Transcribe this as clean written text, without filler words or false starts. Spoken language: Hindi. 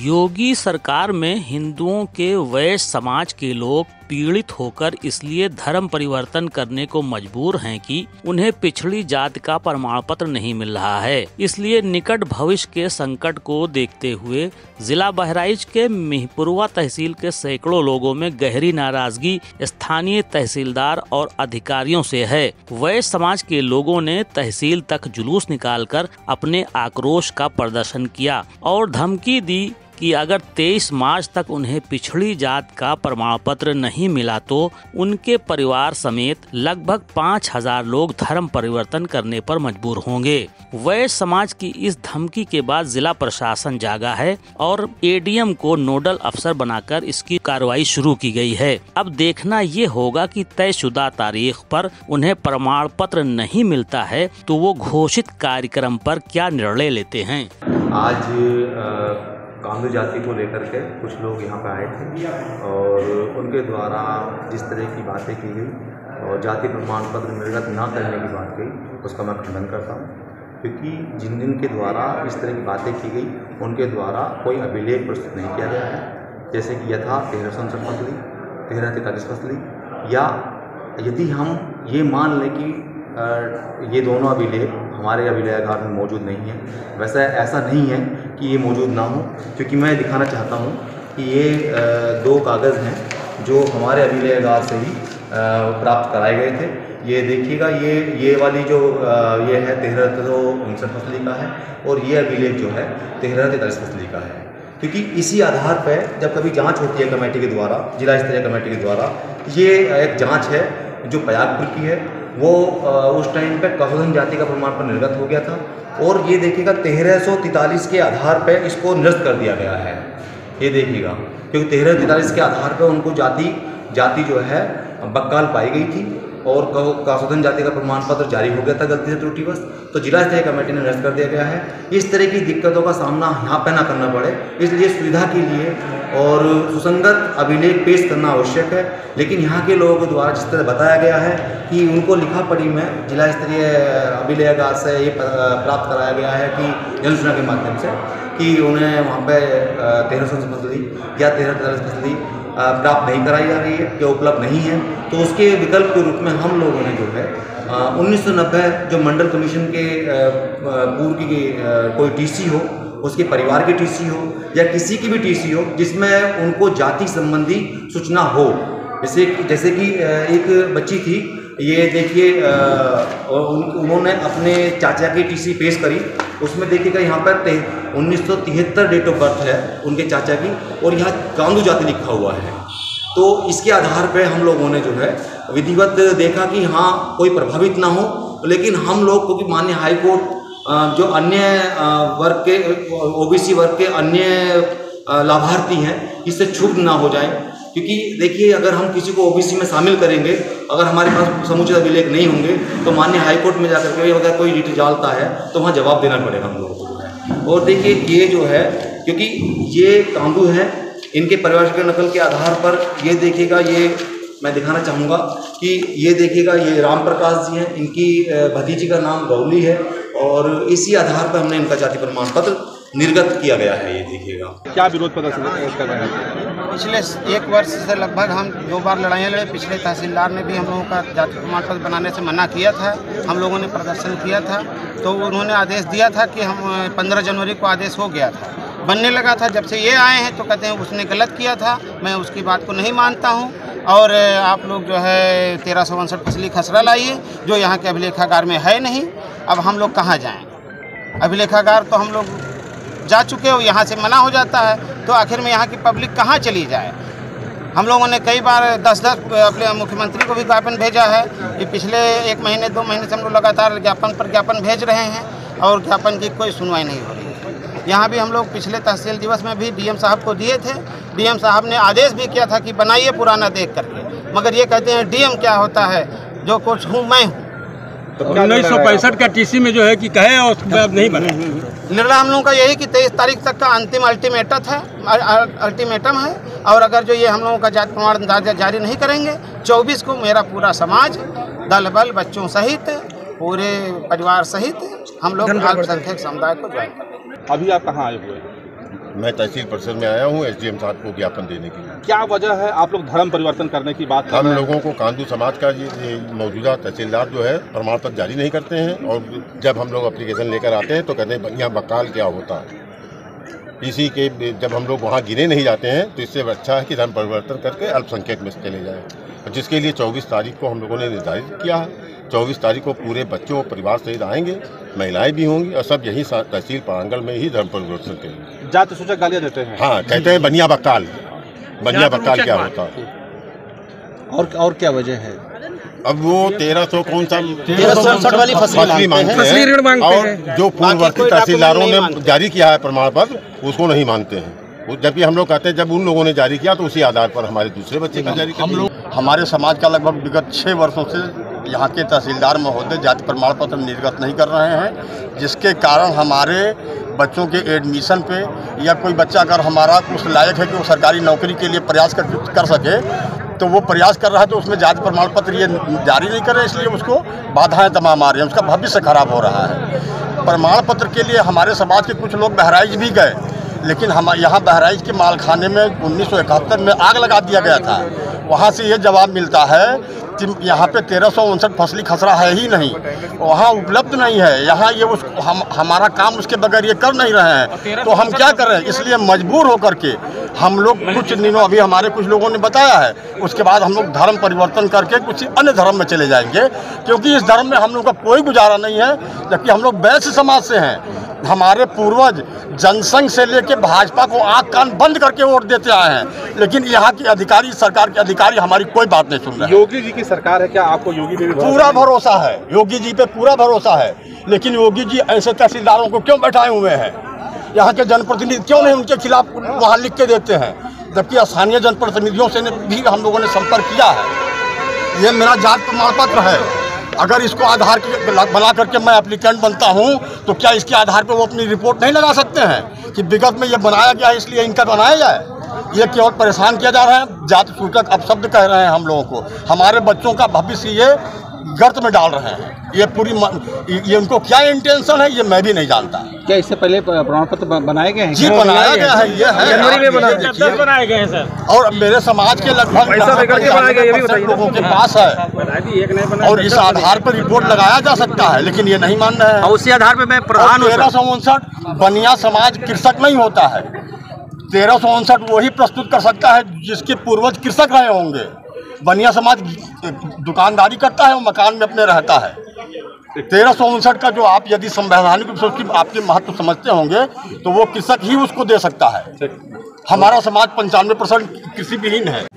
योगी सरकार में हिंदुओं के वैश्य समाज के लोग पीड़ित होकर इसलिए धर्म परिवर्तन करने को मजबूर हैं कि उन्हें पिछड़ी जाति का प्रमाण पत्र नहीं मिल रहा है। इसलिए निकट भविष्य के संकट को देखते हुए जिला बहराइच के मिहपुरवा तहसील के सैकड़ों लोगों में गहरी नाराजगी स्थानीय तहसीलदार और अधिकारियों से है। वैश्य समाज के लोगों ने तहसील तक जुलूस निकालकर अपने आक्रोश का प्रदर्शन किया और धमकी दी कि अगर 23 मार्च तक उन्हें पिछड़ी जात का प्रमाण पत्र नहीं मिला तो उनके परिवार समेत लगभग 5000 लोग धर्म परिवर्तन करने पर मजबूर होंगे। वैश्य समाज की इस धमकी के बाद जिला प्रशासन जागा है और एडीएम को नोडल अफसर बनाकर इसकी कार्रवाई शुरू की गई है। अब देखना ये होगा कि तयशुदा तारीख पर उन्हें प्रमाण पत्र नहीं मिलता है तो वो घोषित कार्यक्रम पर क्या निर्णय लेते हैं। आज कांदू जाति को लेकर के कुछ लोग यहाँ पर आए थे और उनके द्वारा जिस तरह की बातें की गई और जाति प्रमाण पत्र निर्गत न करने की बात कही उसका मैं खंडन करता हूँ, क्योंकि जिन के द्वारा इस तरह की बातें की गई उनके द्वारा कोई अभिलेख प्रस्तुत नहीं किया गया है। जैसे कि यथा 1367 फसली 1343 फसली, या यदि हम ये मान लें कि ये दोनों अभिलेख हमारे अभिलेखागार में मौजूद नहीं है, वैसे ऐसा नहीं है कि ये मौजूद ना हो, क्योंकि मैं दिखाना चाहता हूँ कि ये दो कागज़ हैं जो हमारे अभिलेखागार से ही प्राप्त कराए गए थे। ये देखिएगा, ये वाली जो ये है 1359 फसली का है और ये अभिलेख जो है 1343 फसली का है। क्योंकि इसी आधार पर जब कभी जांच होती है कमेटी के द्वारा, जिला स्तरीय कमेटी के द्वारा, ये एक जांच है जो प्रयागपुर की है, वो उस टाइम पे कासोदन जाति का प्रमाण पत्र निर्गत हो गया था और ये देखिएगा 1343 के आधार पे इसको निरस्त कर दिया गया है। ये देखिएगा, क्योंकि 1343 के आधार पे उनको जाति जो है बक्काल पाई गई थी और कासोदन जाति का प्रमाण पत्र जारी हो गया था गलती से त्रुटिवश, तो जिला स्तरीय कमेटी ने निरस्त कर दिया गया है। इस तरह की दिक्कतों का सामना यहाँ पे ना करना पड़े, इसलिए सुविधा के लिए और सुसंगत अभिलेख पेश करना आवश्यक है। लेकिन यहाँ के लोगों के द्वारा जिस तरह बताया गया है कि उनको लिखा पढ़ी में जिला स्तरीय अभिलेखागार से ये प्राप्त कराया गया है कि जनसूचना के माध्यम से कि उन्हें वहाँ पर 1359 फसली या 1343 फसली प्राप्त नहीं कराई जा रही है या उपलब्ध नहीं है, तो उसके विकल्प के रूप में हम लोगों ने जो है 1990 जो मंडल कमीशन के पूर्व की कोई टीसी हो, उसके परिवार की टीसी हो या किसी की भी टीसी हो जिसमें उनको जाति संबंधी सूचना हो, जैसे कि एक बच्ची थी, ये देखिए उन्होंने अपने चाचा की टीसी पेश करी, उसमें देखिएगा यहाँ पर 1973 डेट ऑफ बर्थ है उनके चाचा की और यहाँ कांदू जाति लिखा हुआ है। तो इसके आधार पर हम लोगों ने जो है विधिवत देखा कि हाँ कोई प्रभावित ना हो, लेकिन हम लोग क्योंकि माननीय हाई कोर्ट जो अन्य वर्ग के ओबीसी वर्ग के अन्य लाभार्थी हैं इससे क्षुब्ध ना हो जाएं, क्योंकि देखिए अगर हम किसी को ओबीसी में शामिल करेंगे, अगर हमारे पास समुचित अभिलेख नहीं होंगे तो माननीय हाईकोर्ट में जाकर के अगर कोई रिट डालता है तो वहाँ जवाब देना पड़ेगा हम लोगों को। और देखिए ये जो है, क्योंकि ये कांदू है, इनके परिवार के नकल के आधार पर ये देखिएगा, ये मैं दिखाना चाहूँगा कि ये देखिएगा ये राम प्रकाश जी हैं, इनकी भतीजी का नाम गौली है और इसी आधार पर हमने इनका जाति प्रमाण पत्र निर्गत किया गया है। ये देखिएगा क्या विरोध प्रदर्शन कर रहे हैं। पिछले 1 वर्ष से लगभग हम 2 बार लड़ाइयाँ लड़े। पिछले तहसीलदार ने भी हम लोगों का जाति प्रमाण पत्र बनाने से मना किया था, हम लोगों ने प्रदर्शन किया था, तो उन्होंने आदेश दिया था कि हम 15 जनवरी को आदेश हो गया था, बनने लगा था। जब से ये आए हैं तो कहते हैं उसने गलत किया था, मैं उसकी बात को नहीं मानता हूँ और आप लोग जो है 1359 फसली खसरा लाइए जो यहाँ के अभिलेखागार में है नहीं। अब हम लोग कहाँ जाएँ, अभिलेखागार तो हम लोग जा चुके हो, यहाँ से मना हो जाता है तो आखिर में यहाँ की पब्लिक कहाँ चली जाए। हम लोगों ने कई बार 10-10 अपने मुख्यमंत्री को भी ज्ञापन भेजा है कि पिछले 1 महीने 2 महीने से हम लोग लगातार ज्ञापन पर ज्ञापन भेज रहे हैं और ज्ञापन की कोई सुनवाई नहीं हो रही है। यहाँ भी हम लोग पिछले तहसील दिवस में भी डीएम साहब को दिए थे, डीएम साहब ने आदेश भी किया था कि बनाइए पुराना देख करके, मगर ये कहते हैं डीएम क्या होता है, जो कुछ हूँ मैं हूँ। तो 1965 का टीसी में जो है कि कहे और अब नहीं बने। निर्णय हम लोगों का यही कि 23 तारीख तक का अंतिम अल्टीमेटम है और अगर जो ये हम लोगों का जाति प्रमाण जारी नहीं करेंगे 24 को मेरा पूरा समाज दल बल बच्चों सहित पूरे परिवार सहित हम लोग अल्पसंख्यक समुदाय को ज्वाइन करेंगे। अभी आप कहाँ आए हुए हैं? मैं तहसील परिषद में आया हूँ एसडीएम साहब को ज्ञापन देने के लिए। क्या वजह है आप लोग धर्म परिवर्तन करने की बात कर हम रहे हैं? लोगों को कांदू समाज का ये मौजूदा तहसीलदार जो है प्रमाण पत्र जारी नहीं करते हैं, और जब हम लोग एप्लीकेशन लेकर आते हैं तो कहते हैं यहाँ बकाल क्या होता है। इसी के जब हम लोग वहाँ गिने नहीं जाते हैं तो इससे अच्छा है कि धर्म परिवर्तन करके अल्पसंख्यक में चले जाएँ, जिसके लिए 24 तारीख को हम लोगों ने निर्धारित किया है। 24 तारीख को पूरे बच्चों और परिवार सहित आएंगे, महिलाएं भी होंगी, और सब यही तहसील प्रांगण में ही धर्म परिवर्तन करेंगे। जाति सूचक गालियाँ देते हैं। हाँ, कहते हैं बनिया बकाल क्या होता है। और क्या वजह है? अब वो 1300 कौन सा 1367 वाली फसली मांगते हैं, और जो पूर्ववर्ती तहसीलदारों ने जारी किया है प्रमाण पत्र उसको नहीं मानते हैं। जबकि हम लोग कहते हैं जब उन लोगों ने जारी किया तो उसी आधार पर हमारे दूसरे बच्चे का जारी किया। हमारे समाज का लगभग विगत 6 वर्षों से यहाँ के तहसीलदार महोदय जाति प्रमाण पत्र निर्गत नहीं कर रहे हैं, जिसके कारण हमारे बच्चों के एडमिशन पे या कोई बच्चा अगर हमारा उस लायक है कि वो सरकारी नौकरी के लिए प्रयास कर सके तो वो प्रयास कर रहा है, तो उसमें जाति प्रमाण पत्र ये जारी नहीं कर रहे, इसलिए उसको बाधाएं तमाम आ रही हैं, उसका भविष्य खराब हो रहा है। प्रमाण पत्र के लिए हमारे समाज के कुछ लोग बहराइच भी गए, लेकिन हम यहाँ बहराइच के मालखाने में 1971 में आग लगा दिया गया था। वहाँ से ये जवाब मिलता है कि यहाँ पे 1359 फसली खसरा है ही नहीं, वहाँ उपलब्ध नहीं है। यहाँ ये हमारा काम उसके बगैर ये कर नहीं रहे हैं, तो हम क्या कर रहे हैं? इसलिए मजबूर होकर के हम लोग कुछ दिनों, अभी हमारे कुछ लोगों ने बताया है, उसके बाद हम लोग धर्म परिवर्तन करके कुछ अन्य धर्म में चले जाएंगे, क्योंकि इस धर्म में हम लोग का कोई गुजारा नहीं है। जबकि हम लोग वैश्य समाज से हैं, हमारे पूर्वज जनसंघ से लेके भाजपा को आंख कान बंद करके वोट देते आए हैं, लेकिन यहाँ के अधिकारी, सरकार के अधिकारी हमारी कोई बात नहीं सुन रहे। योगी जी की सरकार है, क्या आपको योगी पे भी पूरा भरोसा है? योगी जी पे पूरा भरोसा है, लेकिन योगी जी ऐसे तहसीलदारों को क्यों बैठाए हुए हैं? यहाँ के जनप्रतिनिधि क्यों नहीं उनके खिलाफ वहाँ लिख के देते हैं? जबकि स्थानीय जनप्रतिनिधियों से भी हम लोगों ने संपर्क किया है। ये मेरा जाति प्रमाण पत्र है, अगर इसको आधार बना करके मैं एप्लीकेंट बनता हूं तो क्या इसके आधार पर वो अपनी रिपोर्ट नहीं लगा सकते हैं कि विगत में ये बनाया गया है इसलिए इनका बनाया जाए? ये केवल परेशान किया जा रहा है, जाति सूचक अपशब्द कह रहे हैं हम लोगों को, हमारे बच्चों का भविष्य ये गर्त में डाल रहे हैं। ये उनको क्या इंटेंशन है ये मैं भी नहीं जानता। क्या इससे पहले प्रमाण पत्र बनाए गए हैं? जी बनाया गया है, ये है जनवरी में बनाए गए हैं सर, और मेरे समाज के लगभग 95% लोगों के पास है, और इस आधार पर रिपोर्ट लगाया जा सकता है, लेकिन ये नहीं मान रहे हैं। उसी आधार पर मैं प्रधान 1359 बनिया समाज कृषक नहीं होता है। 1359 वही प्रस्तुत कर सकता है जिसके पूर्वज कृषक रहे होंगे। बनिया समाज दुकानदारी करता है, वो मकान में अपने रहता है। 1359 का जो आप यदि संवैधानिक रूप से उसकी आपके महत्व समझते होंगे तो वो कृषक ही उसको दे सकता है। हमारा समाज 95% कृषि विहीन है।